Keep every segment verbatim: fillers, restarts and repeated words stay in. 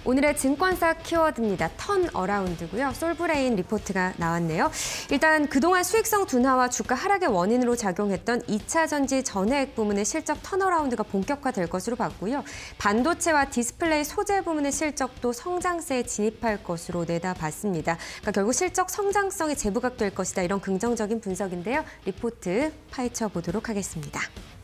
오늘의 증권사 키워드입니다. 턴어라운드고요. 솔브레인 리포트가 나왔네요. 일단 그동안 수익성 둔화와 주가 하락의 원인으로 작용했던 이차 전지 전해액 부문의 실적 턴어라운드가 본격화될 것으로 봤고요. 반도체와 디스플레이 소재 부문의 실적도 성장세에 진입할 것으로 내다봤습니다. 그러니까 결국 실적 성장성이 재부각될 것이다. 이런 긍정적인 분석인데요. 리포트 파헤쳐 보도록 하겠습니다.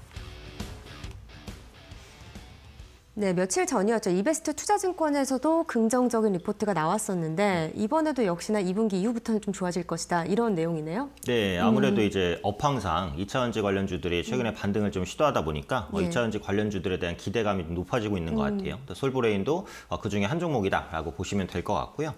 네, 며칠 전이었죠. 이베스트 투자증권에서도 긍정적인 리포트가 나왔었는데 이번에도 역시나 이 분기 이후부터는 좀 좋아질 것이다. 이런 내용이네요. 네, 아무래도 음. 이제 업황상 이차 전지 관련주들이 최근에 음. 반등을 좀 시도하다 보니까 예. 이차 전지 관련주들에 대한 기대감이 높아지고 있는 것 음. 같아요. 솔브레인도 그중에 한 종목이다라고 보시면 될 것 같고요.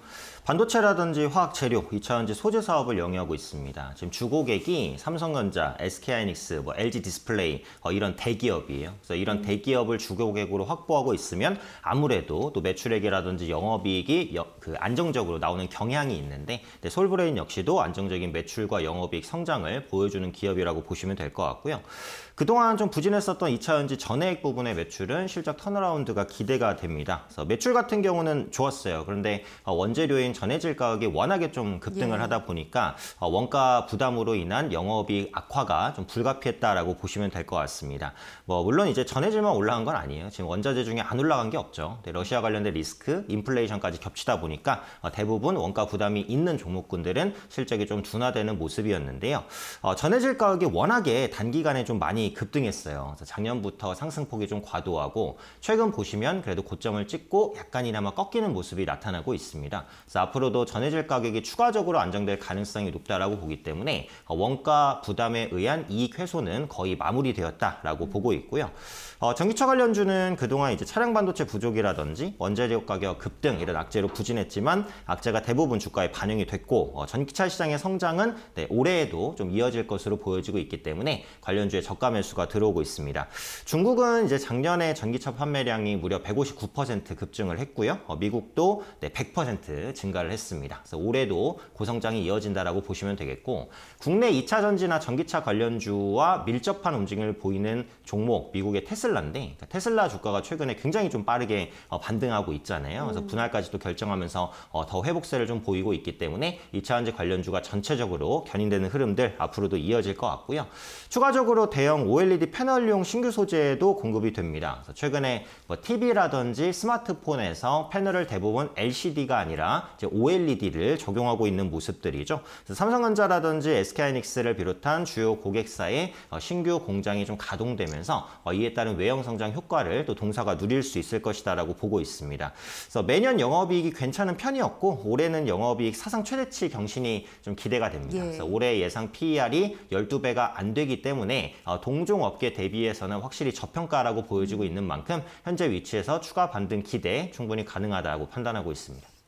반도체라든지 화학재료, 이차 전지 소재 사업을 영위하고 있습니다. 지금 주고객이 삼성전자, 에스케이하이닉스, 뭐 엘지 디스플레이 이런 대기업이에요. 그래서 이런 음. 대기업을 주고객으로 확 보하고 있으면 아무래도 또 매출액이라든지 영업이익이 여, 그 안정적으로 나오는 경향이 있는데 솔브레인 역시도 안정적인 매출과 영업이익 성장을 보여주는 기업이라고 보시면 될 것 같고요. 그동안 좀 부진했었던 이차 전지 전해액 부분의 매출은 실적 턴어라운드가 기대가 됩니다. 그래서 매출 같은 경우는 좋았어요. 그런데 원재료인 전해질 가격이 워낙에 좀 급등을 예. 하다 보니까 원가 부담으로 인한 영업이익 악화가 좀 불가피했다라고 보시면 될 것 같습니다. 뭐 물론 이제 전해질만 올라간 건 아니에요. 지금 원자재 중에 안 올라간 게 없죠. 러시아 관련된 리스크, 인플레이션까지 겹치다 보니까 대부분 원가 부담이 있는 종목군들은 실적이 좀 둔화되는 모습이었는데요. 전해질 가격이 워낙에 단기간에 좀 많이 급등했어요. 작년부터 상승폭이 좀 과도하고 최근 보시면 그래도 고점을 찍고 약간이나마 꺾이는 모습이 나타나고 있습니다. 그래서 앞으로도 전해질 가격이 추가적으로 안정될 가능성이 높다라고 보기 때문에 원가 부담에 의한 이익 회수는 거의 마무리되었다라고 음. 보고 있고요. 어, 전기차 관련주는 그동안 이제 차량 반도체 부족이라든지 원재료 가격 급등 이런 악재로 부진했지만 악재가 대부분 주가에 반영이 됐고 어, 전기차 시장의 성장은 네, 올해에도 좀 이어질 것으로 보여지고 있기 때문에 관련주에 저가 매수가 들어오고 있습니다. 중국은 이제 작년에 전기차 판매량이 무려 백오십구 퍼센트 급증을 했고요. 어, 미국도 네, 백 퍼센트 증가를 했습니다. 그래서 올해도 고성장이 이어진다라고 보시면 되겠고 국내 이차 전지나 전기차 관련주와 밀접한 움직임을 보이는 종목 미국의 테슬라인데 테슬라 주가가 최근에 굉장히 좀 빠르게 어, 반등하고 있잖아요. 그래서 분할까지도 결정하면서 어, 더 회복세를 좀 보이고 있기 때문에 이차 전지 관련주가 전체적으로 견인되는 흐름들 앞으로도 이어질 것 같고요. 추가적으로 대형 오엘이디 패널용 신규 소재도 공급이 됩니다. 그래서 최근에 뭐 티비라든지 스마트폰에서 패널을 대부분 엘시디가 아니라 이제 오엘이디를 적용하고 있는 모습들이죠. 그래서 삼성전자라든지 에스케이하이닉스를 비롯한 주요 고객사의 어, 신규 공장이 좀 가동되면서 어, 이에 따른 외형 성장 효과를 또 동사가 누릴 수 있을 것이다라고 보고 있습니다. 그래서 매년 영업이익이 괜찮은 편이었고 올해는 영업이익 사상 최대치 경신이 좀 기대가 됩니다. 예. 그래서 올해 예상 피이알이 십이 배가 안 되기 때문에 어, 동종 업계 대비해서는 확실히 저평가라고 보여지고 있는 만큼 현재 위치에서 추가 반등 기대 충분히 가능하다고 판단하고 있습니다.